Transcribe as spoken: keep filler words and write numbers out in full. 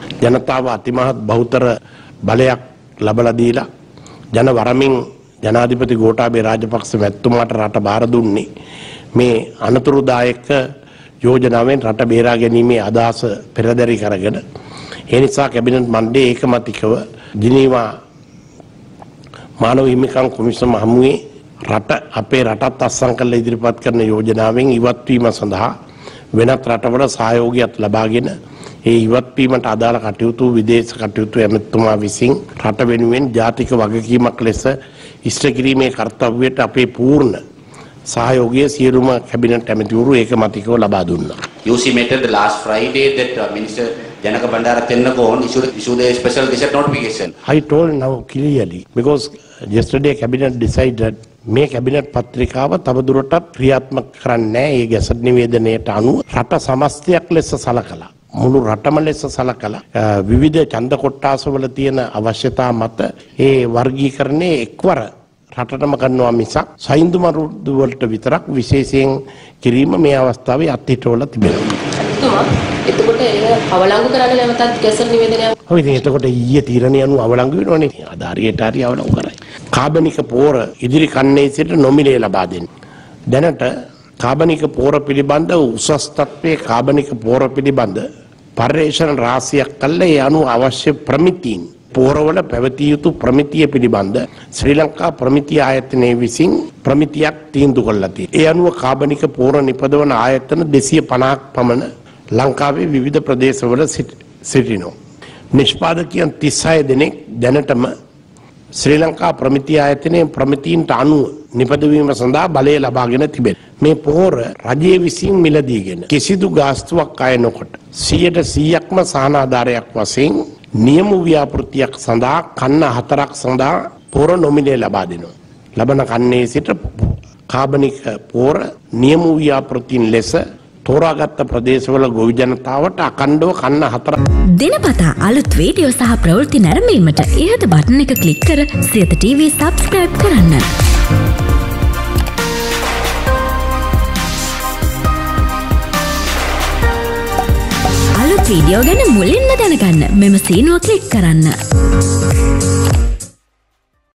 ජනතාව අතිමහත් බහුතර බලයක් ලබලා දීලා ජන වරමින් ජනාධිපති ගෝඨාභය රාජපක්ෂ මැතිතුමාට රට බාර දුන්නේ මේ අනතුරුදායක යෝජනාවෙන් රට බේරා ගැනීමේ අදහස පෙරදරි කරගෙන ඒ නිසා කැබිනට් මණ්ඩලයේ ඒකමතිකව ජිනීවා මානව හිමිකම් කොමිසම හමුවේ රට අපේ රටත් අත්සන් කළ ඉදිරිපත් කරන යෝජනාවෙන් ඉවත් වීම සඳහා වෙනත් රටවල සහයෝගයක් ලබාගෙන ඒ ඉවත් වීමට අදාළ කටයුතු විදේශ කටයුතු ඇමතුමා විසින් රට වෙනුවෙන් ජාතික වගකීමක් ලෙස ඉෂ්ට කිරීමේ කාර්යයට අපේ පූර්ණ සහයෝගය සියලුම කැබිනට් ඇමතිවරු ඒකමතිකව ලබා දුන්නා. You submitted the last Friday that uh, Minister Janaka Bandara Tennakoon issued, issued a special gazette notification. I told now clearly because yesterday cabinet decided මේ කැබිනට් පත්‍රිකාව තවදුරටත් ක්‍රියාත්මක කරන්නේ ඒ ගැසට් නිවේදනයට අනුව රට සමස්තයක් ලෙස සලකලා මුළු රටම ලෙස සලකලා විවිධ ඡන්ද කොට්ටාසවල තියෙන අවශ්‍යතා මත ඒ වර්ගීකරණය එක්වර රටටම කරනවා මිසක් සයින්දු මරුදු වලට විතරක් විශේෂයෙන් කිරීම මේ අවස්ථාවේ අත්හිටවල තිබෙනවා. එතකොට ඒ අවලංගු කරන්න නැවතත් ගැසට් නිවේදනයක්. ඔව් ඉතින් එතකොට ඊයේ තීරණය අනුව අවලංගු වෙනවනේ. අද හරියට හරි අවලංගු කරයි. කාබනික පෝර ඉදිරි කන්නේ සිට නොමිලේ ලබා දෙන්න. දැනට කාබනික පෝර පිළිබඳ උසස් තත්ත්වයේ කාබනික පෝර පිළිබඳ පර්යේෂණ රාශියක් කළා. ඒ අනුව අවශ්‍ය ප්‍රමිතීන් පෝරවල පැවතිය යුතු ප්‍රමිතිය පිළිබඳ ශ්‍රී ලංකා ප්‍රමිතිය ආයතනයේ විසින් ප්‍රමිතියක් තීන්දුව කළා තියෙනවා. ඒ අනුව කාබනික පෝර නිපදවන ආයතන දෙසිය පනහක් පමණ ලංකාවේ විවිධ ප්‍රදේශවල සිටිනවා. නිෂ්පාදකයන් තිස් හය දෙනෙක් දැනටම ශ්‍රී ලංකා ප්‍රමිතිය ආයතනයේ ප්‍රමිතීන්ට අනුව නිපදවීම සඳහා බලය ලබාගෙන තිබෙනවා. මේ පෝර රජයේ විසින් මිලදීගෙන කිසිදු ගාස්තුවක් අය නොකොට සියයට සීයක්ම සහනාධාරයක් වශයෙන් නියම ව්‍යාපෘතියක් සඳහා කන්න හතරක් සඳහා පෝර නොමිලේ ලබා දෙනවා. ලබන කන්නේ සිට කාබනික පෝර නියම ව්‍යාපෘතින් ලෙස තෝරාගත් ප්‍රදේශවල ගොවි ජනතාවට අකණ්ඩව කන්න හතරක් දිනපතා අලුත් වීඩියෝ සහ ප්‍රවෘත්ති නැරඹීමට ඉහත බටන් එක ක්ලික් කර සියත ටීවී සබ්ස්ක්‍රයිබ් කරන්න. අලුත් වීඩියෝ ගැන මුලින්ම දැනගන්න මෙම සීනුව ක්ලික් කරන්න.